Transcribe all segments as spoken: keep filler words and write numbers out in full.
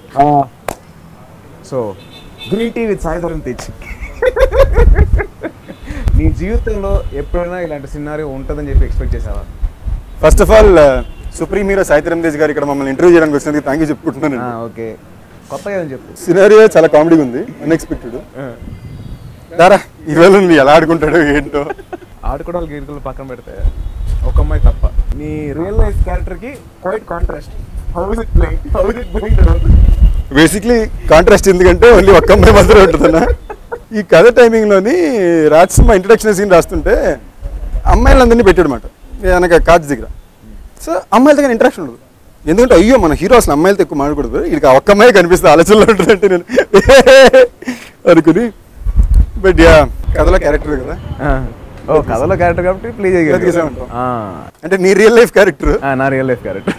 So green tea with Sai Dharam Tej. నీ జీవితంలో ఎప్పుడైనా ఇలాంటి సినారియో ఉంటుందని చెప్పి ఎక్స్పెక్ట్ చేసావా? First of all supreme hero Sai Dharam Tej garu ఇక్కడ మమ్మల్ని ఇంటర్వ్యూ చేయడానికి వచ్చినందుకు థ్యాంక్ యూ చెప్పుకుంటున్నాను. ఓకే, కొత్తగా ఏమని చెప్పు. సినారియో చాలా కామెడీగా ఉంది, అన్ఎక్స్పెక్టెడ్. దారా ఈరోజు నువ్వు ఎలా ఆడుకుంటాడు ఏంటో. ఆడుకోవడాలు గీడుకలు పక్కన పెడితే ఒక అమ్మాయి తప్ప నీ రియల్ లైఫ్ క్యారెక్టర్కి క్వైట్ కాంట్రాస్ట్. బేసిక్లీ కాంట్రాస్ట్ ఎందుకంటే ఓన్లీ ఒక్క అమ్మాయి మాత్రమే ఉంటుందన్న. ఈ కథ టైమింగ్లోని రాజసింహ ఇంట్రడక్షన్ సీన్ రాస్తుంటే అమ్మాయిలందరినీ పెట్టాడనమాట వెనక కాజ్ దగ్గర. సో అమ్మాయిల దగ్గర ఇంట్రాక్షన్ ఉండదు, ఎందుకంటే అయ్యో మన హీరో అసలు అమ్మాయిలతో ఎక్కువ మాట్లాడకూడదు, ఇది ఒక్క అమ్మాయి కనిపిస్తుంది ఆలోచనలో ఉంటుందంటే నేను అనుకుని. బట్ యా కథలో క్యారెక్టర్ కదా. ఓ కథలో క్యారెక్టర్ కాబట్టి ప్లే చేయగలిగా. అంటే నీ రియల్ లైఫ్ క్యారెక్టర్ నా రియల్ లైఫ్ క్యారెక్టర్.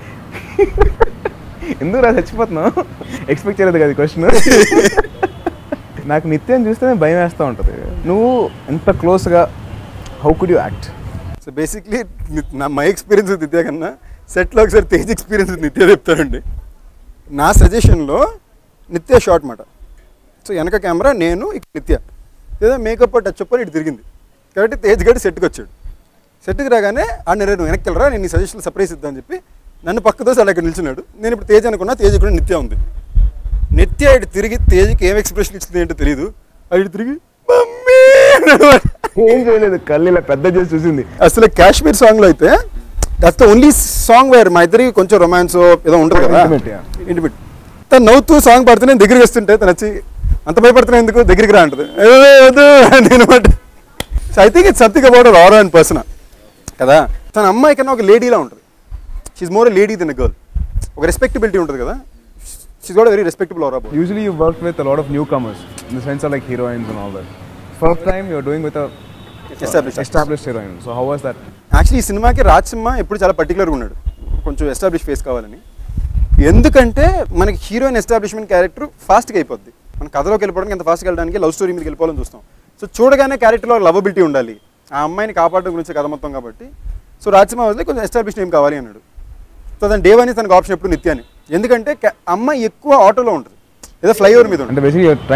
ఎందుకు రా చచ్చిపోతున్నావు? ఎక్స్పెక్ట్ చేయలేదు కదా క్వశ్చన్. నాకు నిత్యం చూస్తే భయం వేస్తూ ఉంటుంది. నువ్వు ఎంత క్లోజ్గా how could you act? So basically నా మై ఎక్స్పీరియన్స్ నిత్య కన్నా సెట్లో ఒకసారి తేజ్ ఎక్స్పీరియన్స్ నిత్య చెప్తానండి. నా సజెషన్లో నిత్య షార్ట్ మాట. సో వెనక కెమెరా నేను ఇక్కడ నిత్య ఏదో మేకప్ టచ్ అప్ ఇటు తిరిగింది కాబట్టి తేజ్ గడి సెట్కి వచ్చాడు. సెట్కి రాగానే ఆ నేను వెనక్కి వెళ్ళరా నేను నీ సజెషన్ సర్ప్రైజ్ ఇద్దామని చెప్పి నన్ను పక్కతో అలా ఇక్కడ నిల్చున్నాడు. నేను ఇప్పుడు తేజ్ అనుకున్నా, తేజ్ కూడా నిత్య ఉంది. నిత్య ఇటు తిరిగి తేజ్కి ఏం ఎక్స్ప్రెషన్ ఇచ్చింది ఏంటో తెలియదు, అది తిరిగి మమ్మీ ఏం చేయలేదు, కళ్ళు ఇలా పెద్ద చేసి చూసింది. అసలు కాశ్మీర్ సాంగ్లో అయితే that's the only song where మా ఇద్దరికి కొంచెం రొమాన్స్ ఏదో ఉంటుంది కదా ఇంటిమేట్. తను నవ్వుతూ సాంగ్ పాడుతూ నేను దగ్గరికి వస్తుంటే తను వచ్చి అంత భయపడుతున్నా ఎందుకు దగ్గరికి రా అంటుంది నేను అనమాట. So I think it's something about are and person కదా. తన అమ్మాయి కన్నా ఒక లేడీలా ఉంటుంది. She's more lady than a girl. ఒక రెస్పెక్టబిలిటీ ఉంటుంది కదా. She's got a very respectable aura. Usually you work with a lot of newcomers in the sense of like heroines and all that. First time you are doing with a established heroine. So how was that? Actually ఈ సినిమాకి రాజసింహ ఎప్పుడు చాలా పర్టికులర్గా ఉన్నాడు, కొంచెం establish face కావాలని. ఎందుకంటే మనకి హీరోయిన్ ఎస్టాబ్లిష్మెంట్ క్యారెక్టర్ ఫాస్ట్గా అయిపోద్ది. మన కథలోకి వెళ్ళిపోవడానికి ఎంత ఫాస్ట్గా వెళ్ళడానికి లవ్ స్టోరీ మీదకి వెళ్ళిపోవాలని చూస్తాం. సో చూడగానే క్యారెక్టర్లో లవబిలిటీ ఉండాలి, ఆ అమ్మాయిని కాపాడడం గురించి కథ మొత్తం కాబట్టి. సో రాజసింహ వదిలే కొంచెం ఎస్టాబ్లిష్ ఏం కావాలి అన్నాడు. సో దాని డే వన్ తనకు ఆప్షన్ ఎప్పుడు నిత్యాని, ఎందుకంటే అమ్మాయి ఎక్కువ ఆటోలో ఉంటుంది, ఏదో ఫ్లైఓవర్ మీద ఉంటుంది.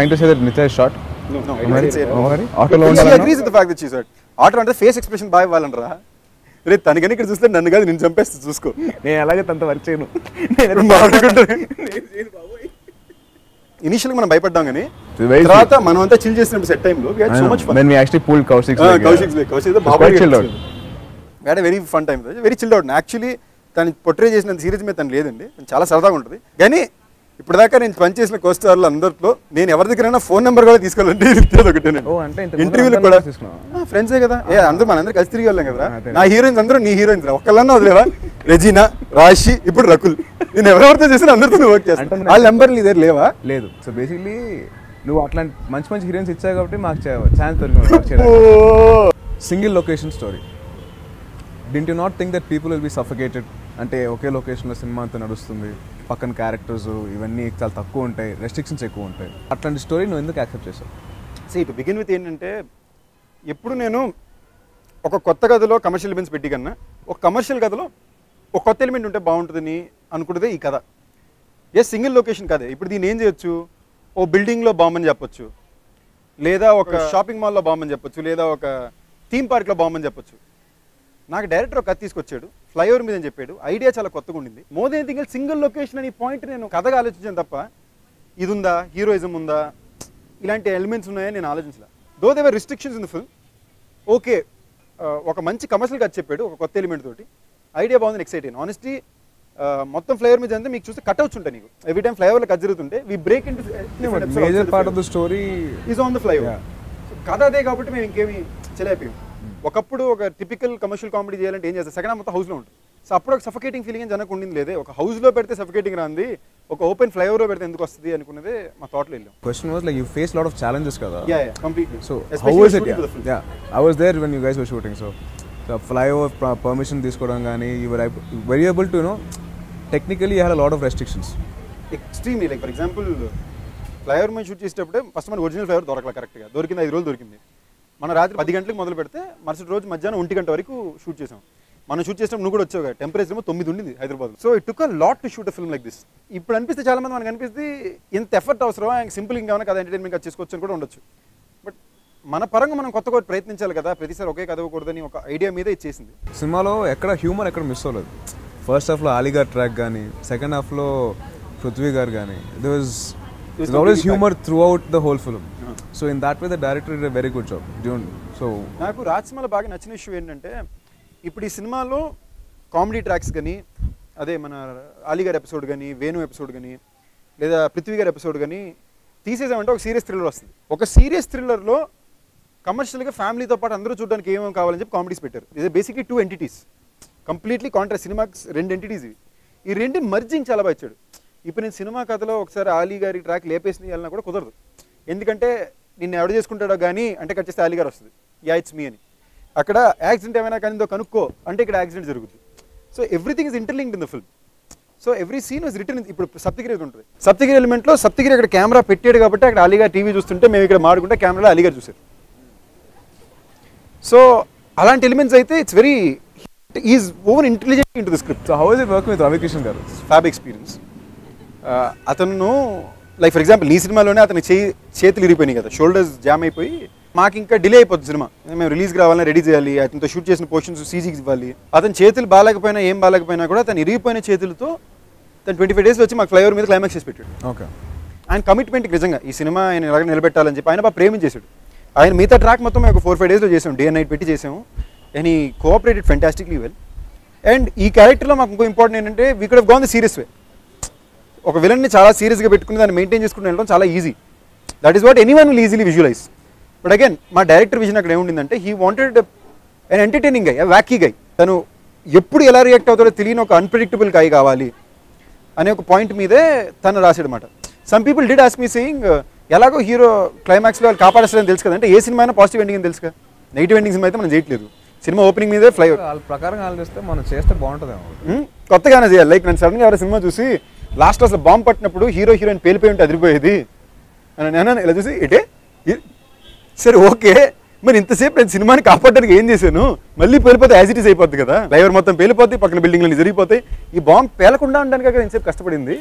ఆటో అంటే ఫేస్ ఎక్స్ప్రెషన్ బాగా ఇవ్వాలనరా. రేపు తనకని ఇక్కడ చూస్తే నన్ను కాదు నేను చంపేస్తే చూసుకో. నేను అలాగే తనతో వర్క్ చేయను. ఇనిషియల్గా మనం భయపడ్డాం కానీ తర్వాత మనం అంతా చిల్ చేసినప్పుడు సెట్ టైంలో very fun time, very chilled out. Actually తను పొట్రే చేసినంత సీరియస్ మీద తను లేదండి, చాలా సరదాగా ఉంటుంది. కానీ ఇప్పుడు దాకా నేను పనిచేసిన కోస్టార్లు అందరిలో నేను ఎవరి దగ్గరైనా ఫోన్ నెంబర్ కూడా తీసుకోవాలంటే ఒకటే. ఇంటర్వ్యూలు కూడా ఫ్రెండ్సే కదా, ఏ అందరూ మనందరూ కలిసి తిరిగి వెళ్ళాం కదా. నా హీరోయిన్స్ అందరూ నీ హీరోయిన్స్ ఒక్కళ్ళన్నా వదిలేవా? రెజీనా, రాశి, ఇప్పుడు రకుల్, నేను ఎవరెవరితో చేసినా అందరితో వర్క్ చేస్తాను. వాళ్ళ నెంబర్లు నీ దగ్గర లేవా? లేదు. సో బేసిక్లీ నువ్వు అట్లాంటి మంచి మంచి హీరోయిన్స్ ఇచ్చావు కాబట్టి మాకు ఛాన్స్ దొరికింది. Single location story. Didn't you not think that people will be suffocated? అంటే ఒకే లొకేషన్లో సినిమా అంతా నడుస్తుంది, పక్కన క్యారెక్టర్స్ ఇవన్నీ చాలా తక్కువ ఉంటాయి, రెస్ట్రిక్షన్స్ ఎక్కువ ఉంటాయి. అట్లాంటి స్టోరీ నువ్వు ఎందుకు యాక్సెప్ట్ చేసావు? సీ టు బిగిన్ విత్ ఏంటంటే ఎప్పుడు నేను ఒక కొత్త కథలో కమర్షియల్ ఎలిమెంట్స్ పెట్టి కన్నా ఒక కమర్షియల్ కథలో ఒక కొత్త ఎలిమెంట్ ఉంటే బాగుంటుందని అనుకుంటే ఈ కథ. ఏ సింగిల్ లొకేషన్ కదే. ఇప్పుడు దీన్ని ఏం చేయొచ్చు, ఓ బిల్డింగ్లో బాంబని చెప్పొచ్చు, లేదా ఒక షాపింగ్ మాల్లో బాంబని చెప్పొచ్చు, లేదా ఒక థీమ్ పార్క్లో బాంబని చెప్పొచ్చు. నాకు డైరెక్టర్ ఒక కథ తీసుకొచ్చాడు, ఫ్లైఓవర్ మీద అని చెప్పాడు, ఐడియా చాలా కొత్తగా ఉండింది. More than anything else single location అని పాయింట్ నేను కథగా ఆలోచించాను తప్ప ఇది ఉందా, హీరోయిజం ఉందా, ఇలాంటి ఎలిమెంట్స్ ఉన్నాయని నేను ఆలోచించలే. Though they were restrictions in the film. Okay, ఒక మంచి కమర్షియల్ కథ చెప్పాడు ఒక కొత్త ఎలిమెంట్ తోటి, ఐడియా బాగుంది, ఎక్సైట్ అయ్యాను. ఆనెస్ట్లీ మొత్తం ఫ్లైఓవర్ మీద అంతా మీకు చూస్తే కట్అవుట్స్ ఉంటాయి. నీకు ఎవ్రీ టైం ఫ్లైఓవర్లో కట్ జరుగుతుంటే we break in major part of the story is on the flyover. కథ అదే కాబట్టి మేము ఇంకేమి చేయలేకపోయాం. ఒకప్పుడు ఒక టిపికల్ కమర్షియల్ కామెడీ చేయాలంటే ఏం చేస్తారు, సెకండ్ మొత్తం హౌస్లో ఉంటుంది. సో అప్పుడు ఒక సఫికేటింగ్ ఫీలింగ్ జనకు ఉండింది. లేదే ఒక హౌస్లో పెడితే సఫికేటింగ్ రాంది, ఒక ఓపెన్ ఫ్లైఓవర్లో పెడితే ఎందుకు వస్తుంది అనుకున్నదే మా థాట్లో వెళ్ళాం. Question was like you face lot of challenges కదా. Yeah yeah completely. So how was it? Yeah I was there when you guys were shooting. So flyover permission తీసుకోవడం కానీ you were very able to know technically you had a lot of restrictions. Extremely. Like for example flyover మీద shoot చేసేటప్పుడే first మన original flyover దొరకలా కరెక్ట్గా. దొరికింది ఐదు రోజులు దొరికింది. మన రాత్రి పది గంటలకు మొదలు పెడితే మరుసటి రోజు మధ్యాహ్నం ఒంటి గంట వరకు షూట్ చేసాం. మనం షూట్ చేసినప్పుడు నువ్వు కూడా వచ్చావు కదా, టెంపరేచర్ ఏమో తొమ్మిది ఉండింది Hyderabad. So it took a lot to shoot a film like this. ఇప్పుడు అనిపిస్తే చాలా మంది మనకు అనిపిస్తే ఇంత ఎఫర్ట్ అవసరం, సింపుల్ ఇంకా కదా ఎంటర్టైన్మెంట్ అది చేసుకోవచ్చు అని కూడా ఉండొచ్చు. బట్ మన పరంగా మనం కొత్తగా ప్రయత్నించాలి కదా, ప్రతిసారి ఒకే కదవకూడదని ఒక ఐడియా మీద ఇచ్చేసింది. సినిమాలో ఎక్కడ హ్యూమర్ ఎక్కడ మిస్ అవ్వలేదు. ఫస్ట్ హాఫ్లో ఆలీగార్ ట్రాక్ కానీ, సెకండ్ హాఫ్లో పృథ్వీ గారు కానీ, there was always humour throughout the whole film. So in that way the director did a very good job. So నాకు రాజ్ సినిమాలో బాగా నచ్చిన ఇష్యూ ఏంటంటే, ఇప్పుడు ఈ సినిమాలో కామెడీ ట్రాక్స్ కానీ, అదే మన ఆలీగార్ ఎపిసోడ్ కానీ, వేణు ఎపిసోడ్ కానీ, లేదా పృథ్వీ గారి ఎపిసోడ్ కానీ తీసేసామంటే ఒక సీరియస్ థ్రిల్లర్ వస్తుంది. ఒక సీరియస్ థ్రిల్లర్లో కమర్షియల్గా ఫ్యామిలీతో పాటు అందరూ చూడడానికి ఏమేమి కావాలని చెప్పి కామెడీస్ పెట్టారు. ఇది basically two entities, completely contrast. సినిమాకి రెండు ఎంటిటీస్ ఇవి. ఈ రెండు మర్జింగ్ చాలా బాగా ఇచ్చాడు. ఇప్పుడు నేను సినిమా కథలో ఒకసారి ఆలీ గారి ట్రాక్ లేపేసి వెళ్ళినా కూడా కుదరదు. ఎందుకంటే నిన్ను ఎవడు చేసుకుంటాడో కానీ అంటే కట్ చేస్తే ఆలీ గారు వస్తుంది, యా ఇట్స్ మీ అని. అక్కడ యాక్సిడెంట్ ఏమైనా కానీ దో కనుక్కో అంటే ఇక్కడ యాక్సిడెంట్ జరుగుతుంది. So everything is interlinked in the film. So every scene was written. ఇప్పుడు సప్తగిరి ఉంటుంది, సప్తగిరి ఎలిమెంట్లో సప్తగిరి అక్కడ కెమెరా పెట్టాడు కాబట్టి అక్కడ అలీగారు టీవీ చూస్తుంటే మేము ఇక్కడ మాడుకుంటే కెమెరాలో అలీగారు చూసారు. సో అలాంటి ఎలిమెంట్స్ అయితే it's very is over intelligent into the script. So how is it working with Ravi Kishan garu? Fab experience. అతను లైక్ ఫర్ ఎగ్జాంపుల్ ఈ సినిమాలోనే అతని చేయి చేతులు ఇరిగిపోయినాయి కదా, షోల్డర్స్ జామ్ అయిపోయి మాకు ఇంకా డిలే అయిపోతుంది సినిమా. మేము రిలీజ్కి రావాలని రెడీ చేయాలి, అతనితో షూట్ చేసిన పోర్షన్స్ సీజీకి ఇవ్వాలి. అతని చేతులు బాగాలేకపోయినా ఏం బాగాలేకపోయినా కూడా తను ఇరిగిపోయిన చేతులతో తను ట్వంటీ ఫైవ్ డేస్ వచ్చి మాకు ఫ్లైఓవర్ మీద క్లైమాక్స్ చేసి పెట్టాడు. ఓకే. ఆయన కమిట్మెంట్కి నిజంగా ఈ సినిమా ఆయన ఎలాగ నిలబెట్టాలని చెప్పి ఆయన బాగా ప్రేమించేశాడు. ఆయన మిగతా ట్రాక్ మొత్తం మేము ఒక ఫోర్ ఫైవ్ డేస్లో చేసాం, డే అండ్ నైట్ పెట్టి చేసాము. అండ్ ఈ కోఆపరేటెడ్ ఫెంటాస్టిక్లీ వెల్. అండ్ ఈ క్యారెక్టర్లో మాకు ఇంకో ఇంపార్టెంట్ ఏంటంటే we could have gone the serious way. ఒక విలన్ని చాలా సీరియస్గా పెట్టుకుని దాన్ని మెయింటైన్ చేసుకుని వెళ్ళడం చాలా easy. That is what anyone will easily visualise. But again మా డైరెక్టర్ విజన్ అక్కడ ఏముండిందంటే he wanted an entertaining guy, wacky guy. తను ఎప్పుడు ఎలా రియాక్ట్ అవుతాడో తెలియని ఒక అన్ప్రెడిక్టబుల్ గై కావాలి అనే ఒక పాయింట్ మీదే తను రాసాడు అనమాట. Some people did ask me saying ఎలాగో హీరో క్లైమాక్స్లో వాళ్ళు కాపాడేస్తారని తెలుసు కదా, అంటే ఏ సినిమా అయినా పాజిటివ్ ఎండింగ్ అని తెలుసు కదా, నెగిటివ్ ఎండింగ్ సినిమా అయితే మనం చేయట్లేదు. సినిమా ఓపెనింగ్ మీదే ఫ్లై వాళ్ళ ప్రకారం ఆలోచిస్తే మనం చేస్తే బాగుంటుందేమో, కొత్తగానే చేయాలి. లైక్ నేను సడన్గా ఎవరైనా సినిమా చూసి లాస్ట్ అసలు బాంబు పట్టినప్పుడు హీరో హీరోయిన్ పేలిపోయి ఉంటే అదిరిపోయేది అని నేను ఇలా చూసి ఇటే సరే ఓకే, మరి ఇంతసేపు నేను సినిమాని కాపాడడానికి ఏం చేశాను, మళ్ళీ పేలిపోతే యాజ్ ఇట్ ఈస్ అయిపోద్ది కదా, డ్రైవర్ మొత్తం పేలిపోతాయి, పక్కన బిల్డింగ్లన్నీ జరిగిపోతాయి, ఈ బాంబు పేలకుండా ఉండడానికి అక్కడ ఇంతసేపు కష్టపడింది,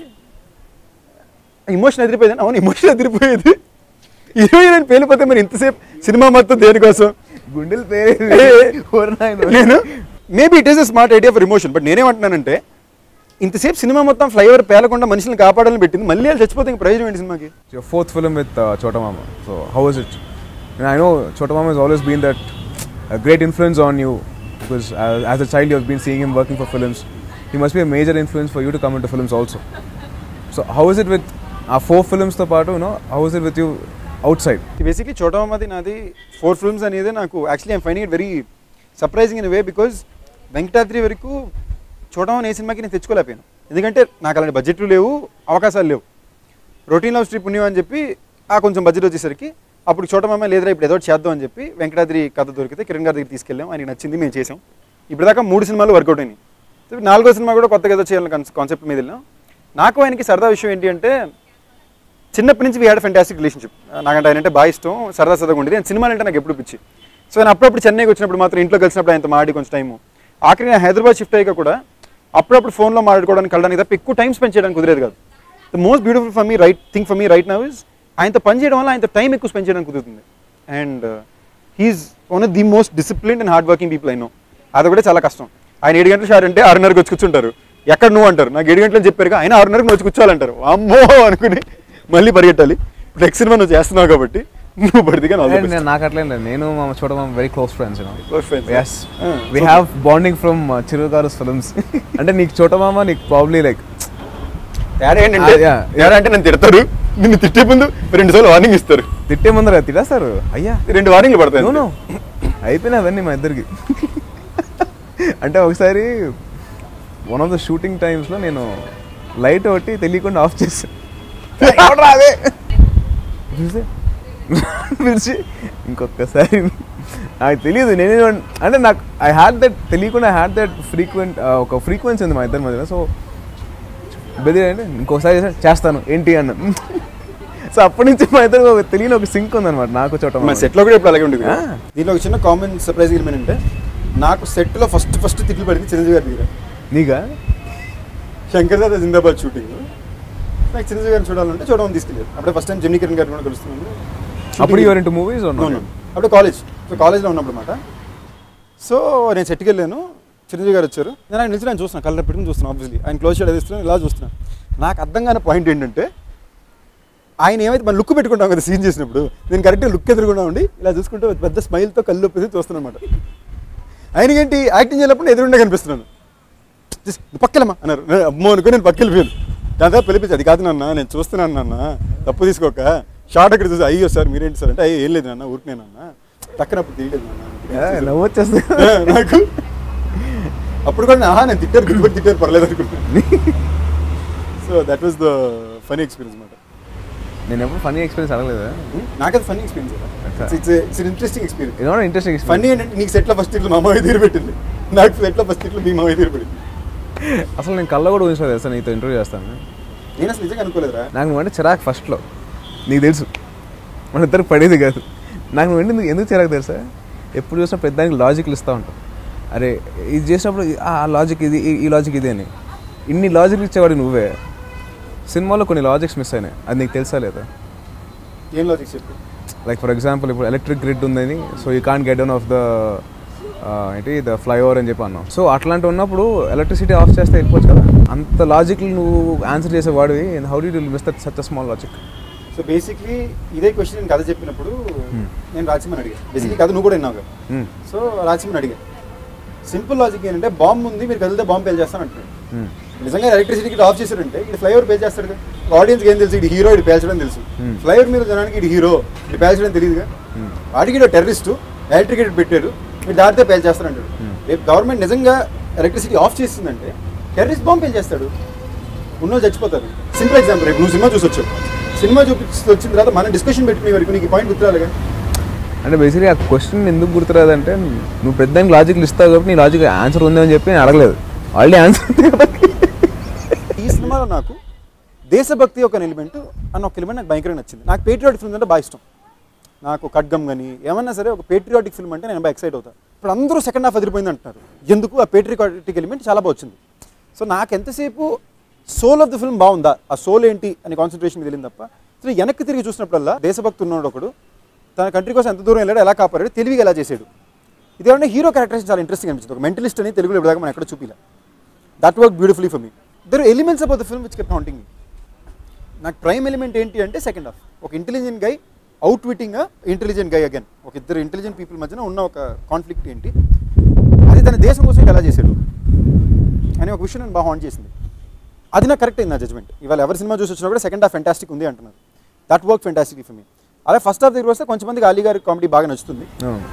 ఇమోషన్ ఎదిరిపోయేది. అవును ఇమోషన్ ఎదిరిపోయేది, హీరో హీరోయిన్ పేలిపోతే మరి ఇంతసేపు సినిమా మొత్తం దేనికోసం గుండెలు పేరే. నేను maybe it is a smart idea for emotion. But నేనేమంటున్నానంటే ఇంతసేపు సినిమా మొత్తం ఫ్లైఓవర్ పేలకుండా మనుషులను కాపాడాలని పెట్టింది, మళ్ళీ వాళ్ళు చచ్చిపోతే ఇంక ప్రయోజనం ఏంటి సినిమాకి? Fourth film with Chota Mama. So how is it? I know Chota Mama has always been that a great influence on you because as, as a child you have been seeing him working for films. He must be a major influence for you to come into films also. So how is it with our four films తో పాటు, you know, how is it with you outside? Basically Chota మామది నాది four films అనేది నాకు actually I'm finding it very surprising in way because Venkatadri వరకు చోటా మామ ఏ సినిమాకి నేను తెచ్చుకోలేకపోయాను. ఎందుకంటే నాకు అలాంటి బడ్జెట్లు లేవు, అవకాశాలు లేవు. రొటీన్ లవ్ స్ట్రిప్ పుణ్యం అని చెప్పి ఆ కొంచెం బడ్జెట్ వచ్చేసరికి అప్పుడు చోటా మామ లేదురా ఇప్పుడు ఏదో చేద్దాం అని చెప్పి వెంకటాద్రి కథ దొరికితే కిరణ్ గారి దగ్గర తీసుకెళ్ళాం, ఆయనకి నచ్చింది, మేము చేసాం. ఇప్పుడు దాకా మూడు సినిమాలు వర్కౌట్ అయినాయి. నాలుగో సినిమా కూడా కొత్తగా ఏదో చేయాలని కాన్సెప్ట్ మీద వెళ్ళాం. నాకు ఆయనకి సరదా విషయం ఏంటి అంటే చిన్నప్పటి నుంచి వీ హ్యాడ్ ఫెంటాస్టిక్ రిలేషన్షిప్. నాకంటే ఆయన అంటే బాగా ఇష్టం, సరదా సరదాగా ఉండేది. ఆయన సినిమాలు అంటే నాకు ఎప్పుడు పిచ్చి. సో నేను అప్పుడప్పుడు చెన్నైకి వచ్చినప్పుడు మాత్రం ఇంట్లో కలిసినప్పుడు ఆయనతో మాడి కొంచెం టైము. ఆఖరి నేను హైదరాబాద్ షిఫ్ట్ అయ్యాక కూడా అప్పుడప్పుడు ఫోన్లో మాట్లాడుకోవడానికి కలడానికి తప్ప ఎక్కువ టైం స్పెండ్ చేయడానికి కుదిరేది కాదు. The most beautiful for me right thing for me right now is ఆయనతో పని చేయడం వల్ల ఆయనతో టైం ఎక్కువ స్పెండ్ చేయడానికి కుదురుతుంది. And he's one of the most disciplined and hard working people I know. అది కూడా చాలా కష్టం. ఆయన ఏడు గంటలు షార్ అంటే ఆరున్నరకు వచ్చి కూర్చుంటారు. ఎక్కడ నువ్వు అంటారు, నాకు ఏడు గంటలు చెప్పారు ఆయన ఆరున్నరకు నువ్వు వచ్చి కూర్చోవాలంటారు. అమ్మో అనుకుని మళ్ళీ పరిగెట్టాలి. ఇప్పుడు నెక్స్ట్ సినిమా నువ్వు చేస్తున్నావు కాబట్టి నువ్వు పడితే నాకు అట్లే లేదు. నేను మా Chota Mama very close friends. Yes we have bonding from Chiru garu films. అంటే నీకు చోట మామ నీకు ప్రాబ్లీ లైక్ ఏంటంటే అంటే నన్ను తిడతారు, నిన్ను తిట్టే ముందు రెండు సార్లు వార్నింగ్ ఇస్తారు. తిట్టే ముందర తిడేస్తారు అయ్యా, రెండు వార్నింగ్లు పడతాయి. నో అయిపోయినా అవన్నీ మా ఇద్దరికి. అంటే ఒకసారి వన్ ఆఫ్ ద షూటింగ్ టైమ్స్లో నేను లైట్ ఒకటి తెలియకుండా ఆఫ్ చేశాను. అదే పిలిచి ఇంకొకసారి నాకు తెలియదు నేనే అంటే నాకు ఐ హ్యాడ్ దట్ తెలియకుండా ఐ హ్యాడ్ దట్ ఫ్రీక్వెంట్ ఒక ఫ్రీక్వెన్సీ ఉంది మా ఇద్దరి మధ్యలో. సో బెదిరి అంటే ఇంకొకసారి చేస్తాను ఏంటి అన్న. సో అప్పటి నుంచి మా ఇద్దరు ఒక తెలియని ఒక సింక్ ఉందన్నమాట నాకు చోట. మా సెట్లో కూడా ఇప్పుడు అలాగే ఉండేది. దీనిలో ఒక చిన్న కామన్ సర్ప్రైజ్ ఏమైనా అంటే నాకు సెట్లో ఫస్ట్ ఫస్ట్ తిట్లు పడింది చిరంజీవి గారి దగ్గర. నీగా? శంకర్ దాదా జిందాబాద్ షూటింగ్. నాకు చిరంజీవి గారిని చూడాలంటే చూడమని తీసుకెళ్ళారు. అప్పుడే ఫస్ట్ టైం జెమినీ కిరణ్ గారు కూడా కలుస్తున్నాను. అప్పుడు యువర్ ఇంటూ మూవీస్? అప్పుడు కాలేజ్. సో కాలేజ్లో ఉన్నప్పుడు అనమాట. సో నేను సెట్కి వెళ్ళాను, చిరంజీవి గారు వచ్చారు. నేను ఆయన నిలిచి నేను చూస్తున్నాను, కలర్ పెట్టుకుని చూస్తున్నాను. ఆబ్వియస్లీ ఆయన క్లోజ్ షేడ్ వేస్తున్నాను, ఇలా చూస్తున్నాను. నాకు అర్థం కాని పాయింట్ ఏంటంటే ఆయన ఏమైతే మన లుక్ పెట్టుకుంటాం కదా సీన్ చేసినప్పుడు, నేను కరెక్ట్గా లుక్ ఎదురుకుండా ఉండి ఇలా చూసుకుంటూ పెద్ద స్మైల్తో కళ్ళు ఒప్పేసి చూస్తున్నాను అనమాట. ఆయనకేంటి యాక్టింగ్ చేసినప్పుడు ఎదురుండే కనిపిస్తున్నాను. జస్ట్ పక్కలమ్మా అన్నారు. అమ్మో అనుకో నేను పక్కలిపోయాను. దాని తర్వాత పిలిపించి అది కాదు నాన్న నేను చూస్తున్నాను నాన్న తప్పు తీసుకోక షార్ట్ అక్కడ చూసి అయ్యో సార్ మీరేంటి సార్ అంటే అయ్యో ఏం లేదు నాన్న ఊరికేనన్నా టక్కనప్పుడు తీయలేదు నాన్న లవ్ వచ్చేస్తుంది నాకు. అప్పుడు కూడా ఆహా నేను తిట్టారు గుర్తుపెట్టి తిట్టారు పర్లేదు అనుకుంటున్నాను. So that was the funny experience అనమాట. నేను ఎప్పుడు ఫనీ ఎక్స్పీరియన్స్ అడగలేదా? నాకది funny experience it's it's interesting experience. Interesting funny ఏంటంటే నీకు సెట్లో ఫస్ట్ ఇట్లు మా మామయ్య తీరు పెట్టింది, నాకు సెట్లో ఫస్ట్ ఇట్లు మీ మామయ్య తీరు పెట్టింది. అసలు నేను కళ్ళ కూడా ఊహించలేదు తెలుసా నీతో ఇంటర్వ్యూ చేస్తాను. నేను అసలు నిజంగా అనుకోలేదురా. నాకు నువ్వు అంటే చిరాకు ఫస్ట్లో, నీకు తెలుసు మన ఇద్దరికి పడేది కాదు. నాకు నువ్వు ఎందుకు ఎందుకు చిరాకు తెలుసా, ఎప్పుడు చూసినా పెద్దానికి లాజిక్లు ఇస్తూ ఉంటావు. అరే ఇది చేసినప్పుడు ఆ లాజిక్ ఇది ఈ లాజిక్ ఇది అని ఇన్ని లాజిక్లు ఇచ్చేవాడు నువ్వే. సినిమాలో కొన్ని లాజిక్స్ మిస్ అయినాయి, అది నీకు తెలుసా లేదా? ఏం లాజిక్స్ చెప్పు. లైక్ ఫర్ ఎగ్జాంపుల్ ఇప్పుడు ఎలక్ట్రిక్ గ్రిడ్ ఉందని, so you can't get down of the ఏంటి ద ఫ్లైఓవర్ అని చెప్పి అన్నావు. సో అట్లాంటి ఉన్నప్పుడు ఎలక్ట్రిసిటీ ఆఫ్ చేస్తే వెళ్ళిపోవచ్చు కదా. అంత లాజిక్లు నువ్వు ఆన్సర్ చేసేవాడివి, how did you miss that such a small logic? So basically ఇదే క్వశ్చన్ నేను కథ చెప్పినప్పుడు నేను రాజమని అడిగాను. బేసిక్లీ కథ నువ్వు కూడా విన్నావు కదా. సో రాజమని అడిగాను, సింపుల్ లాజిక్ ఏంటంటే బాంబు ఉంది మీరు కదిలితే బాంబు పేల్ చేస్తాను అంటాడు. నిజంగా ఎలక్ట్రిసిటీకి ఆఫ్ చేశారంటే ఇది ఫ్లైఓవర్ పేల్ చేస్తాడు కదా. ఆడియన్స్కి ఏం తెలుసు, ఇది హీరో ఇది పేల్చడం తెలుసు. ఫ్లైఓవర్ మీద జనానికి ఇది హీరో ఇది పేల్చడం తెలియదుగా. వాడికి ఇటు టెర్రరిస్టు ఎలక్ట్రిసిటీ పెట్టారు మీరు దాటితే పేల్ చేస్తారంటాడు. రేపు గవర్నమెంట్ నిజంగా ఎలక్ట్రిసిటీ ఆఫ్ చేసిందంటే టెర్రరిస్ట్ బాంబు పేల్ చేస్తాడు, ఉన్నో చచ్చిపోతారు. సింపుల్ ఎగ్జాంపుల్, రేపు నువ్వు సినిమా చూసి వచ్చావు, సినిమా చూపించి వచ్చిన తర్వాత మనం డిస్కషన్ పెట్టుకునే వరకు నీకు పాయింట్ గుర్తురాలిగా. అంటే బేసిక్లీ ఆ క్వశ్చన్ ఎందుకు గుర్తురాదంటే నువ్వు పెద్ద లాజిక్లు ఇస్తావు కాబట్టి నీ లాజిక్ ఆన్సర్ ఉందని చెప్పి నేను అడగలేదు, ఆల్రెడీ ఆన్సర్ ఉంది కదా. ఈ సినిమాలో నాకు దేశభక్తి ఒక ఎలిమెంట్ అన్న ఒక ఎలిమెంట్ నాకు భయంకరంగా నచ్చింది. నాకు పేట్రియాటిక్ ఫిల్మ్ అంటే బాగా ఇష్టం. నాకు ఖడ్గం కానీ ఏమన్నా సరే ఒక పేట్రియాటిక్ ఫిల్మ్ అంటే నేను బాగా ఎక్సైట్ అవుతాను. ఇప్పుడు అందరూ సెకండ్ హాఫ్ అదిరిపోయింది అంటున్నారు, ఎందుకు ఆ పేట్రియాటిక్ ఎలిమెంట్ చాలా బాగా వచ్చింది. సో నాకు ఎంతసేపు సోల్ ఆఫ్ ద ఫిల్మ్ బాగుందా, ఆ సోల్ ఏంటి అని కాన్సన్ట్రేషన్ తెలియదు తప్ప. సో వెనక్కి తిరిగి చూసినప్పుడల్లా దేశభక్తి ఉన్నాడు ఒకడు, తన కంట్రీ కోసం ఎంత దూరం వెళ్ళాడు, ఎలా కాపాడాడు, తెలివిగా ఎలా చేశాడు. ఇదేమన్నా హీరో క్యారెక్టర్స్ చాలా ఇంట్రెస్టింగ్ అనిపించింది. ఒక మెంటలిస్ట్ అని తెలుగులో ఇప్పటిదాకా మనం ఎక్కడ చూపిలా. That work beautifully for me. There elements about the film which kept haunting me. నాకు ప్రైమ్ ఎలిమెంట్ ఏంటి అంటే సెకండ్ హాఫ్ ఒక intelligent guy outwitting intelligent guy again, ఒక ఇద్దరు ఇంటెలిజెంట్ పీపుల్ మధ్యన ఉన్న ఒక కాన్ఫ్లిక్ట్ ఏంటి, అది తన దేశం కోసం ఎలా చేశాడు అని ఒక విషయం నేను బాగా హాంట్ చేసింది. అది నాకు కరెక్ట్ అయింది నా జడ్జ్మెంట్. ఇవాళ ఎవరి సినిమా చూసి వచ్చినా కూడా సెకండ్ హాఫ్ ఫెంటాస్టిక్ ఉంది అంటున్నారు. That work fantastic for me. అలా ఫస్ట్ హాఫ్ దగ్గర వస్తే కొంచెంమందికి అలీ గారి కామెడీ బాగా నచ్చుతుంది.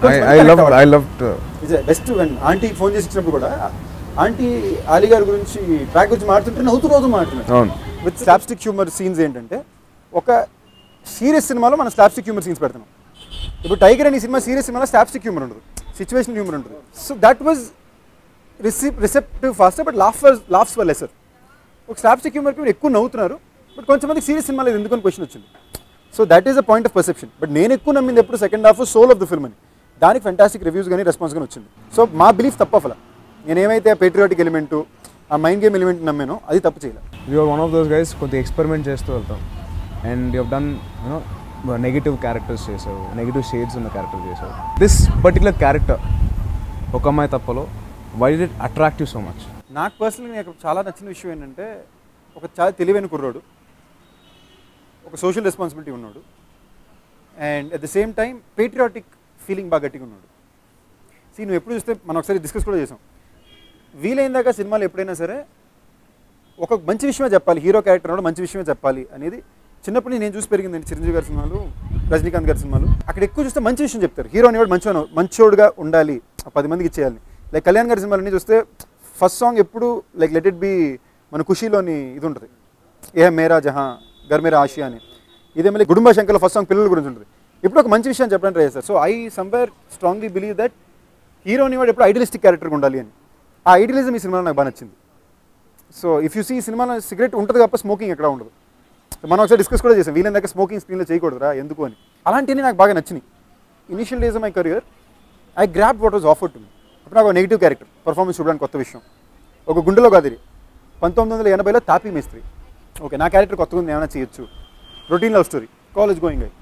బెస్ట్ ఆంటీ ఫోన్ చేసి ఇచ్చినప్పుడు కూడా ఆంటీ అలీ గారి గురించి ట్రాక్ గురించి మాట్లాడుతుంటే నవ్వుతూ రోజు మాట్లాడుతున్నారు. విత్ స్లాప్స్టిక్ హ్యూమర్ సీన్స్ ఏంటంటే ఒక సీరియస్ సినిమాలో మనం స్లాప్స్టిక్ హ్యూమర్ సీన్స్ పెడుతున్నాం. ఇప్పుడు టైగర్ అనే సినిమా సీరియస్ సినిమాలో స్లాప్స్టిక్ హ్యూమర్ ఉండదు, సిచ్యువేషన్ హ్యూమర్ ఉంటుంది. సో దట్ వాజ్ రిసీప్ receptive fast but laugh laughs were lesser. ఒక స్లాప్స్టిక్ హ్యూమర్కి మీరు ఎక్కువ నవ్వుతున్నారు, బట్ కొంచెంమందికి సీరియస్ సినిమాలో ఎందుకని క్వశ్చన్ వచ్చింది. So that is a point of perception. But నేను ఎక్కువ నమ్మింది ఎప్పుడు second half soul of the film అని, దానికి ఫెంటాస్టిక్ రివ్యూస్ కానీ రెస్పాన్స్ కానీ వచ్చింది. సో మా బిలీఫ్ తప్ప అలా నేనేమైతే పేట్రియాటిక్ ఎలిమెంట్ ఆ మైండ్ గేమ్ ఎలిమెంట్ నమ్మానో అది తప్పు చేయాలి. You are one of those guys కొద్దిగా ఎక్స్పెరిమెంట్ చేస్తూ వెళ్తాం. And you have done you know negative characters చేసావు, నెగిటివ్ షేడ్స్ ఉన్న క్యారెక్టర్ చేసావు. దిస్ పర్టికులర్ క్యారెక్టర్ ఒక అమ్మాయి తప్పలో why did it attractive so much? నాకు పర్సనల్గా నాకు చాలా నచ్చిన విషయం ఏంటంటే ఒక చాలా తెలివైన కుర్రాడు, ఒక సోషల్ రెస్పాన్సిబిలిటీ ఉన్నాడు, and at the same time patriotic feeling బాగా గట్టిగా ఉన్నాడు. సీ నువ్వు ఎప్పుడు చూస్తే మనం ఒకసారి డిస్కస్ కూడా చేసాం, వీలైందాక సినిమాలు ఎప్పుడైనా సరే ఒక మంచి విషయమే చెప్పాలి, హీరో క్యారెక్టర్ ఉన్నాడు మంచి విషయమే చెప్పాలి అనేది చిన్నప్పటి నుంచి నేను చూసి పెరిగిందండి. చిరంజీవి గారి సినిమాలు, రజనీకాంత్ గారి సినిమాలు, అక్కడ ఎక్కువ చూస్తే మంచి విషయం చెప్తారు. హీరో అనేవాడు మంచి మంచోడుగా ఉండాలి, పది మందికి ఇచ్చేయాలి. లైక్ కళ్యాణ్ గారి సినిమాలన్నీ చూస్తే ఫస్ట్ సాంగ్ ఎప్పుడు లైక్ లెట్ ఇట్ బి మన ఖుషీలోని ఇది ఉంటుంది, ఏ మేరా జహా గర్ మేరా ఆషియా అని. ఇదే మళ్ళీ గుడుంబ శంకర్లో ఫస్ట్ సాంగ్ పిల్లల గురించి ఉంటుంది. ఇప్పుడు ఒక మంచి విషయం చెప్పడానికి ట్రై చేస్తారు. So I somewhere strongly believe that hero అనేవాడు ఎప్పుడు ఐడియలిస్టిక్ క్యారెక్టర్గా ఉండాలి అని. ఆ ఐడియలిజం ఈ సినిమాలో నాకు బాగా నచ్చింది. సో ఇఫ్ యూ సీ ఈ సినిమాలో సిగరెట్ ఉంటుంది తప్ప స్మోకింగ్ ఎక్కడ ఉండదు. మనం ఒకసారి డిస్కస్ కూడా చేసాం, వీలైన దాకా స్మోకింగ్ స్క్రీన్లో చేయకూడదురా ఎందుకు అని. అలాంటివి నాకు బాగా నచ్చినాయి. Initial days of my career I grab what was offered to me. అప్పుడు నాకు నెగిటివ్ క్యారెక్టర్ పర్ఫార్మెన్స్ చూడడానికి కొత్త విషయం. ఒక గుండెలో కాదిరి పంతొమ్మిది వందల ఎనభైలో తాపీ మేస్త్రి. ఓకే, నా క్యారెక్టర్ కొత్తగా ఉంది, ఏమైనా చేయొచ్చు. Routine love story, college going అయ్యి.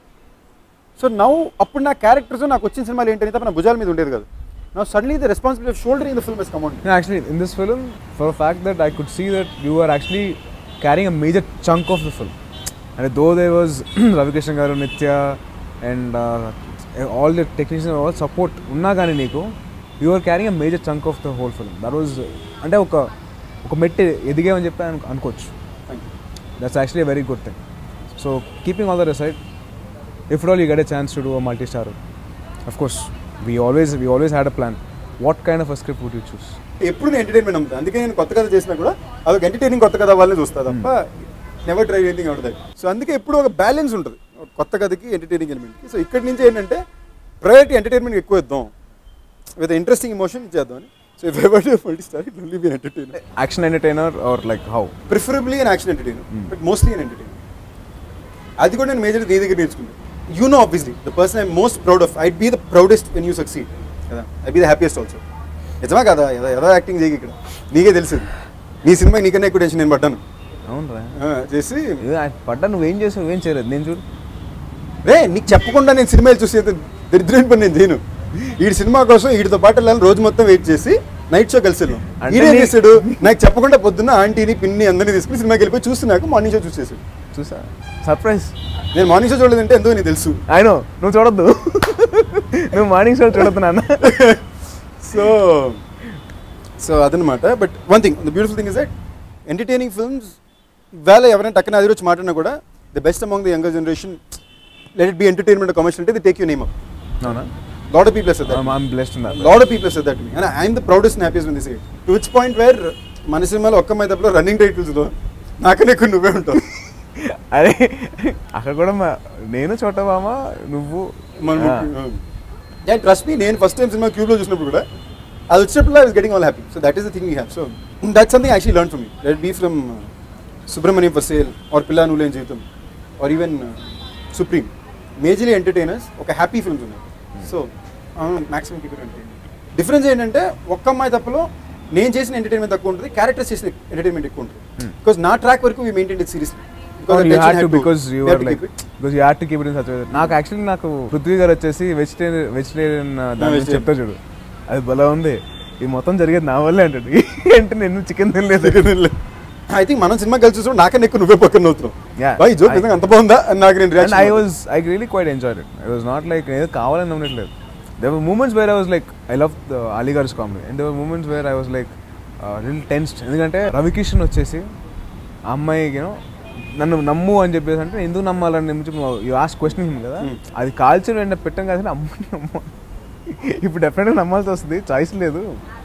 సో నౌ అప్పుడు నా క్యారెక్టర్స్ నాకు వచ్చిన సినిమాలు ఏంటంటే తప్ప నా భుజాల మీద ఉండేది కాదు. Now suddenly the responsibility of shouldering the film has come on. Yeah, actually, in this film, for a fact that I could see that you were actually carrying a major chunk of the film. And though there was Ravi Krishnan garu, Nitya, and uh, all the technicians and all support, unna gaani neeku, you were carrying a major chunk of the whole film. That was, ante oka oka metti edigavani cheppi anukochu. That's actually a very good thing. So keeping all that aside, if at all you get a chance to do a multi-star, of course. We always we always had a plan. What kind of a script would you choose? ఎప్పుడు నేను entertainment అమ్ముతాను. అందుకే నేను కొత్త కథ చేసినా కూడా అదొక entertaining కొత్త కథ వాళ్ళని చూస్తా తప్ప never try anything out that. So అందుకే ఎప్పుడు ఒక బ్యాలెన్స్ ఉంటుంది కొత్త కథకి ఎంటర్టైనింగ్ ఎలిమెంట్కి. సో ఇక్కడి నుంచి ఏంటంటే ప్రయారిటీ ఎంటర్టైన్మెంట్ ఎక్కువ ఇద్దాం, విత్ ఇంట్రెస్టింగ్ ఎమోషన్ చేద్దామని. So if ever do multi star it will be entertainer. Action entertainer or like how? Preferably an action entertainer, but mostly an entertainer. అది కూడా నేను మేజర్ నీ దగ్గర నేర్చుకున్నాను. You know, obviously, the person I'm most proud of, I'd be the proudest when you succeed. I'd be the happiest also. నిజమా కదా, ఏదో acting చేయి ఇక్కడ నీకే తెలుసు. నీ సినిమా నీకన్నా ఎక్కువ టెన్షన్ నేను పడ్డాను. అవునరా చేసి పడ్డా, నువ్వేం చేసావు, ఏం చేయలేదు. నేను చూడు రే, నీకు చెప్పకుండా నేను సినిమాలు చూసి దరిద్రమైన పని నేను చేయను. ఈ సినిమా కోసం వీటితో పాటు వెళ్ళాలని రోజు మొత్తం వెయిట్ చేసి నైట్ షో కలిసి వెళ్ళాం. ఈడేం చేశాడు, నాకు చెప్పకుండా పొద్దున్న ఆంటీని పిన్ని అందరినీ తీసుకుని సినిమాకి వెళ్ళిపోయి చూసి నాకు మార్నింగ్ షో చూసేసాడు. చూసా, సర్ప్రైజ్. నేను మార్నింగ్ షో చూడలేదంటే ఎందుకు నీకు తెలుసు. అయినో నువ్వు చూడొద్దు, నువ్వు మార్నింగ్ షో చూడొద్దు నాన్న. సో సో అదనమాట. But one thing, the beautiful thing is that entertaining films వేళ ఎవరైనా టక్కన అది వచ్చి మాట్లాడినా కూడా the best among the younger generation, let it be entertainment commercial అంటే they take you name up. అవునా? Lot of people have said that. I'm blessed in that. Lot of people have said that to me, and I'm the proudest and happiest when they say it. To which point where మన సినిమాలో ఒక్క మైదప్లో running టైటిల్స్లో నాకనే ఎక్కువ నువ్వే ఉంటావు. అరే అక్కడ కూడా నేను చోటబామ నువ్వు ట్రస్ట్ మీ. నేను ఫస్ట్ టైం సినిమా క్యూబ్లో చూసినప్పుడు కూడా అది వచ్చినప్పుడు I was getting all happy. So that is the thing we have. So that's something actually learn from me. Let be from Subramanyam for sale or Pilla నువ్వులేని జీవితం or even Supreme. Majorly entertainers, ఒక happy films ఉన్నాయి. So maximum keep it entertainment. Difference ఏంటంటే ఒక్క అమ్మాయి తప్పలో నేను చేసిన entertainment తక్కువ ఉంటుంది, క్యారెక్టర్స్ చేసిన ఎంటర్టైన్మెంట్ ఎక్కువ ఉంటుంది. బికాస్ నా ట్రాక్ వరకు వీ మెయింటైన్ ఇట్ సీరియస్లీ. నాకు యాక్చువల్లీ నాకు పృథ్వీ గారు వచ్చేసి వెజిటేరియన్ వెజిటేరియన్ చెప్తా చూడు, అది భలే ఉంది, ఇది మొత్తం జరిగేది నా వల్లే అంటాడు. అంటే నేను చికెన్ తినలేదు. ఐ థింక్ మనం సినిమా కలిసి చూసి నాకన్నా ఎక్కువ నువ్వే పక్కన అవుతున్నావు. ఈ జోక్ నిజంగా అంత బాగుందా అని నాకు నేను reaction. I was I really quite enjoyed it. I was not like ఏదో కావాలని నమ్మట్లేదు. There were moments where I was like I love the Ali గార్స్ comedy and there were moments where I was like little tensed. ఎందుకంటే రవికిషన్ వచ్చేసి ఆ అమ్మాయికి you know నన్ను నమ్ము అని చెప్పేసి అంటే ఎందుకు నమ్మాలని యూ ఆస్క్ క్వశ్చన్ కదా, అది కాల్చిన వెంటనే పెట్టం కాదు అమ్మాయి నమ్మ. ఇప్పుడు డెఫినెట్గా నమ్మాల్సి వస్తుంది, చాయిస్ లేదు.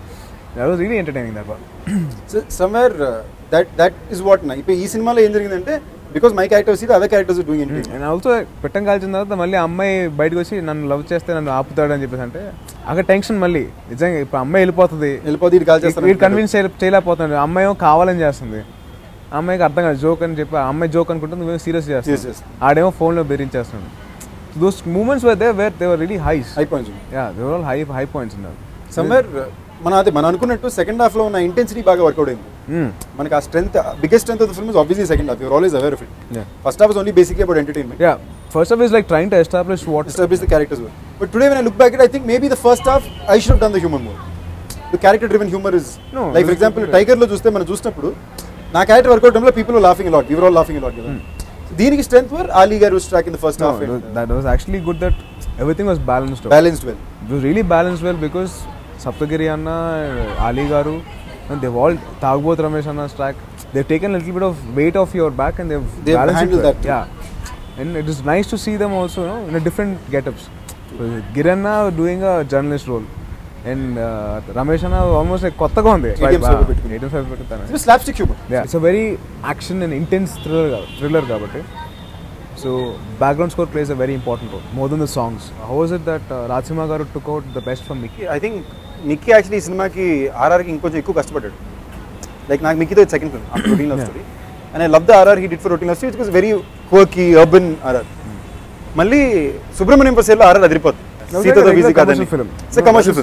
I was really entertaining that one. So somewhere that that is what నా ఇప్పుడు ఈ సినిమాలో ఏం జరిగిందంటే బికాస్ మై క్యారెక్టర్స్ ఇది other characters doing entertainment. And also పెట్టం కాల్చిన తర్వాత మళ్ళీ అమ్మాయి బయటకు వచ్చి నన్ను లవ్ చేస్తే నన్ను ఆపుతాడు అని చెప్పేసి అంటే అక్కడ టెన్షన్ మళ్ళీ నిజంగా ఇప్పుడు అమ్మాయి వెళ్ళిపోతుంది వెళ్ళిపోతుంది కాల్ చేస్తాను వీడు కన్విన్స్ చేయలేకపోతున్నాడు. అమ్మాయి ఏమో కావాలని చేస్తుంది, అమ్మాయికి అర్థం కాదు జోక్ అని చెప్పి అమ్మాయి జోక్ అనుకుంటుంది, నువ్వేమో సీరియస్ చేస్తాను, ఆడేమో ఫోన్లో బెదిరించేస్తున్నాడు. Those moments were there where they were really highs high points. Yeah they were all high high points ఉన్నారు. సమ్వేర్ మన అదే మనం అనుకున్నట్టు సెకండ్ హాఫ్ లో ఉన్న ఇంటెన్సిటీ బాగా వర్కౌట్ అయింది. మనకి ఆ strength biggest strength of the film is obviously second half. You are always aware of it. First half is only basically about entertainment. Yeah first half is like trying to establish what establish the characters were. But today when I look back it I think maybe the first half I should have done the humour more. The character driven humour is like for example Tiger లో చూస్తే మనం చూసినప్పుడు నా character work out టైంలో people were laughing a lot, we were all laughing a lot కదా. దీనికి strength were Ali garu struck in the first half. That was actually good that everything was balanced balanced well. It was really balanced well because Saptagiri అన్న, అలీ గారు, they've all Tagboth Ramesh Anna's track, they've taken a little bit of weight off your back and they've, they've balanced handled it that too. Yeah, and it is nice to see them also, you know, in a different get-ups. So, Giranna doing a journalist role and uh, Ramesh Anna almost like kottaga undi eighty-five pettutana. It's slapstick humor. Yeah, it's a very action and intense thriller thriller kabatti. So background score plays a very important role more than the songs. How was it that uh, Rajsimha garu took out the best from Mickey? I think Mickey actually ఈ సినిమాకి ఆర్ఆర్కి ఇంకొంచెం ఎక్కువ కష్టపడ్డాడు. Like నాకు మిక్కీతో second film after routine love story and I love the RR he did for routine love story. It was very quirky urban RR. మళ్ళీ Subramanyam for sale RR అదిరిపోతుంది. సీతతో బిజీ కాదని it's a commercial film.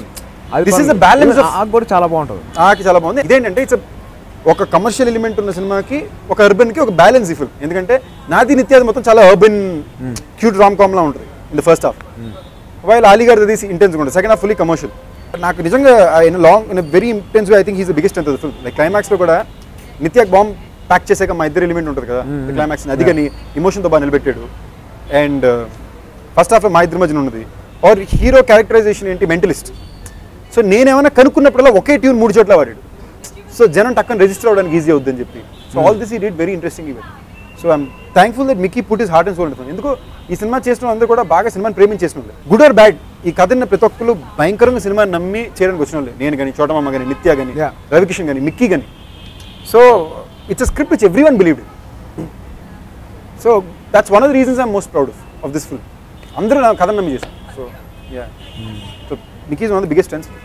This is the balance of ఆకు కూడా చాలా బాగుంటుంది. ఆకి చాలా బాగుంది. ఇదేంటంటే ఇట్స్ ఒక కమర్షియల్ ఎలిమెంట్ ఉన్న సినిమాకి ఒక అర్బన్ కి ఒక బ్యాలెన్స్ ఈ ఫిల్మ్. ఎందుకంటే నాది నిత్యాది మొత్తం చాలా అర్బన్ క్యూట్ రామ్ కామ్ లా ఉంటుంది in the first half. While ఆలీ గారి తీసి ఇంటెన్స్ ఉంటుంది, సెకండ్ హాఫ్ ఫుల్లీ కమర్షియల్. నాకు నిజంగా in long in very intense way I think he's the biggest అంత ఫిల్మ్. లైక్ క్లైమాక్స్ లో కూడా నిత్యాక్ బాంబ్ ప్యాక్ చేసాక మా ఇద్దరు ఎలిమెంట్ ఉంటుంది కదా క్లైమాక్స్, అది కానీ ఎమోషన్తో బాగా నిలబెట్టాడు. అండ్ ఫస్ట్ హాఫ్ మా ఇద్దరి మధ్యన ఉన్నది. ఆర్ హీరో క్యారెక్టరైజేషన్ ఏంటి, మెంటలిస్ట్. సో నేనేమైనా కనుక్కున్నప్పుడల్లా ఒకే ట్యూన్ మూడు చోట్ల వాడాడు. సో జనం టక్కన రిజిస్టర్ అవడానికి ఈజీ అవుతుందని చెప్పి. So all this he did very interesting event. So I'm thankful that Mickey put is heart and soul ఉంటుంది. ఎందుకు ఈ సినిమా చేసిన అందరూ కూడా బాగా సినిమాని ప్రేమించేసిన వాళ్ళు. గుడ్ ఆర్ బ్యాడ్ ఈ కథని ప్రతి ఒక్కరు భయంకరంగా సినిమాని నమ్మి చేయడానికి వచ్చిన వాళ్ళు. నేను కానీ, చోటమమ్మ కానీ, నిత్య కానీ, రవికిషన్ కానీ, మిక్కీ కానీ. So it's a script which everyone believed. So that's one of the reasons I'm most proud of of this film. అందరూ నా కథను నమ్మి చేశారు. So yeah so Mickey is one of the biggest strengths.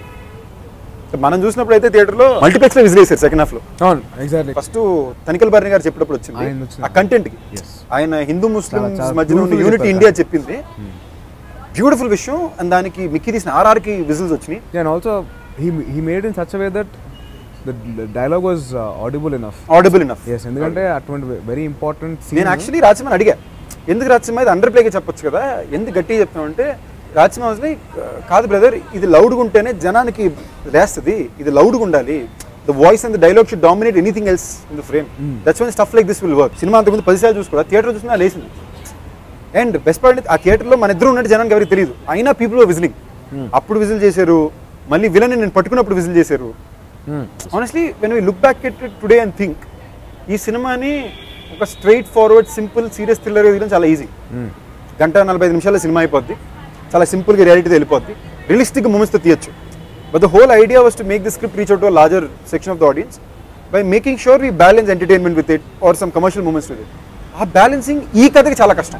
మనం చూసినప్పుడు అయితే థియేటర్లో మల్టీప్లెక్స్ లో విజిల్ చేశారు సెకండ్ హాఫ్ లో. ఎగ్జాక్ట్లీ. ఫస్ట్ తనికల్ భరణి గారు చెప్పినప్పుడు వచ్చింది ఆ కంటెంట్ కి. ఆయన హిందూ ముస్లిం మధ్యలో ఉన్న యూనిటీ ఇండియా చెప్పింది, బ్యూటిఫుల్ విషయం. అండ్ దానికి మిక్కీ తీసిన ఆర్ఆర్ కి విజిల్స్ వచ్చినాయి. And also he he made in such a way that the dialogue was audible enough. Audible enough. yes, ఎందుకంటే అటువంటి వెరీ ఇంపార్టెంట్ సీన్. నేను యాక్చువల్లీ రాజసింహని అడిగా, ఎందుకు రాజసింహ ఇది అండర్ ప్లేగా చెప్పొచ్చు కదా, ఎందుకు గట్టిగా చెప్తాను అంటే, రాజసింహ వాజ్ లైక్ కాదు బ్రదర్, ఇది లౌడ్గా ఉంటేనే జనానికి లేస్తుంది, ఇది లౌడ్గా ఉండాలి. The voice and the dialogue should dominate anything else in the frame. That's one stuff like this will work. సినిమా అంతకుముందు పదిసార్లు చూసుకోవాలి, థియేటర్ చూసినా లేసింది. అండ్ బెస్ట్ పార్ట్ ఆ థియేటర్లో మన ఇద్దరు ఉన్నట్టు జనానికి ఎవరికి తెలియదు, అయినా పీపుల్ విజిలింగ్. అప్పుడు విజిల్ చేశారు, మళ్ళీ విలన్ నేను పట్టుకున్నప్పుడు విజిల్ చేశారు. Honestly when we look back at today and think, ఈ సినిమాని ఒక straight forward simple serious thriller తీయడం చాలా ఈజీ. గంట నలభై ఐదు నిమిషాల్లో సినిమా అయిపోద్ది, చాలా సింపుల్గా రియాలిటీతో వెళ్ళిపోద్ది, రియలిస్టిక్ మూమెంట్స్తో తీయచ్చు. But the whole idea was to make the script reach out to a larger section of the audience by making sure we balance entertainment with it or some commercial moments with it. ఆ balancing ఈ కథకి చాలా కష్టం.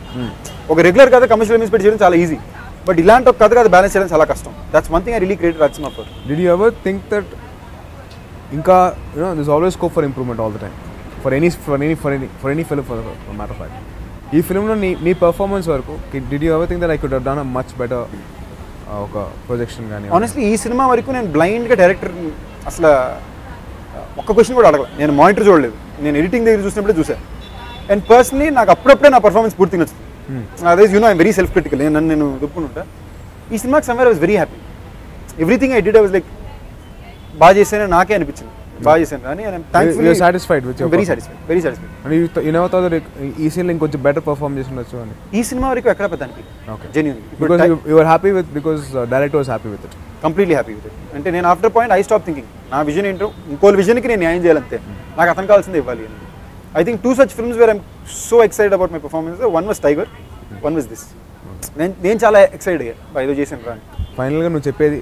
ఒక regular కథ commercial moments పెట్టి చేయడం చాలా ఈజీ, బట్ ఇలాంటి ఒక కథ కథ బ్యాలెన్స్ చేయడం చాలా కష్టం. That's one thing I really create Rajasimha for. Did you ever think that ఇంకా you know this always scope for improvement all the time for any for any for any for any film for matter of fact, ఈ ఫిల్మ్లో నీ నీ performance వరకు did you ever think that I could have done a much better ఒక projection కానీ? ఆనెస్ట్లీ ఈ సినిమా వరకు నేను బ్లైండ్గా డైరెక్టర్ అసలు ఒక్క క్వశ్చన్ కూడా అడగలేదు. నేను మానిటర్ చూడలేదు, నేను ఎడిటింగ్ దగ్గర చూసినప్పుడే చూసాను. అండ్ పర్సనలీ నాకు అప్పుడప్పుడే నా పర్ఫార్మెన్స్ పూర్తిగా నచ్చుతుంది. అదే you know I'm very self critical, నేను నన్ను నేను దుప్పుకుంటా. ఈ సినిమాకి somewhere I was very happy. Everything I did I was like బాగా చేశానని నాకే అనిపించింది, బాగా చేశాను కానీ thankfully satisfied with very satisfied very satisfied. And you you never thought that ఈ సీన్లో ఇంకొంచెం బెటర్ పర్ఫార్మ్ చేసి ఉండొచ్చు అని? ఈ సినిమా వరకు ఎక్కడ పెద్దానికి okay genuinely because you are happy with because director was happy with it. Completely happy with it. అంటే నేను after point I stop thinking నా విజన్ ఏంటో ఇంకో విజన్కి నేను న్యాయం చేయాలంతే, నాకు అతను కావాల్సిందే ఇవ్వాలి అని. I think two such films where I'm so excited about my performance. One was Tiger, one was this. నేను నేను చాలా ఎక్సైటెడ్ అయ్యా ఏదో చేశాను రా. ఫైనల్గా నువ్వు చెప్పేది,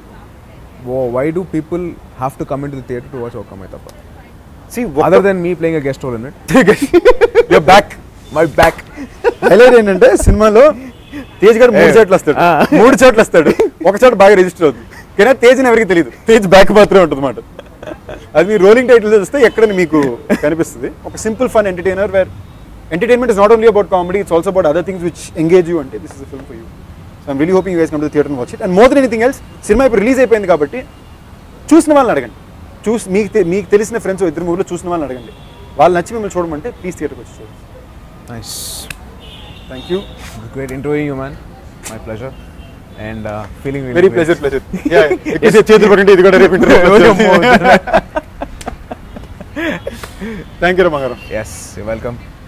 why do people have to come into the theatre to watch ఒక అమ్మాయి తప్ప? See, other than me playing a guest role in it. You're back. My back. Highlight ఏంటంటే సినిమాలో తేజ్ గారు మూడు చోట్ల వస్తాడు, మూడు చోట్ల వస్తాడు, ఒక చోట బాగా రిజిస్టర్ అవుతుంది. కానీ తేజ్ ఎవరికి తెలియదు, తేజ్ బ్యాక్ మాత్రమే ఉంటుంది అన్నమాట. అది మీ రోలింగ్ టైటిల్ చూస్తే ఎక్కడ మీకు కనిపిస్తుంది. ఒక simple fun entertainer where entertainment is not only about comedy, it's also about other things which engage you. అంటే this is film for you. So I'm really hoping you guys come to the theatre and watch it. And more than anything else, సినిమా ఇప్పుడు release అయిపోయింది కాబట్టి చూసిన వాళ్ళని అడగండి, చూసి మీకు మీకు తెలిసిన ఫ్రెండ్స్ ఇద్దరు మూవీలో చూసిన వాళ్ళని అడగండి, వాళ్ళు నచ్చి మిమ్మల్ని చూడమంటే ప్లీజ్ థియేటర్కి వచ్చి చూడండి. Nice, thank you. Great interview you man, my pleasure and feeling very pleasure pleasure. చేతులు పడండి, ఇది కూడా రేపు ఇంటర్వ్యూ. థ్యాంక్ యూ రమాగారం. Yes, welcome.